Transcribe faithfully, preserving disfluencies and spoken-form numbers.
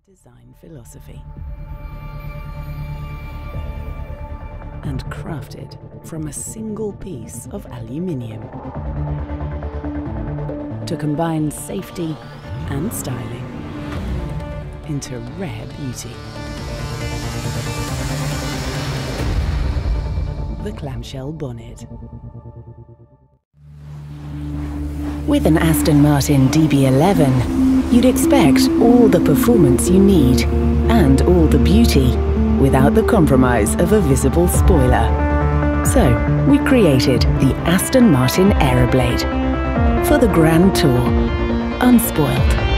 design philosophy and crafted from a single piece of aluminium to combine safety and styling into rare beauty. The clamshell bonnet. With an Aston Martin D B eleven, you'd expect all the performance you need and all the beauty without the compromise of a visible spoiler. So, we created the Aston Martin Aeroblade for the Grand Tour, unspoiled.